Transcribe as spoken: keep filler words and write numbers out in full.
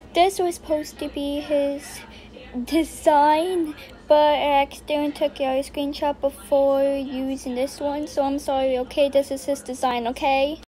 This was supposed to be his design, but I accidentally took a screenshot before using this one, so I'm sorry, okay? This is his design, okay?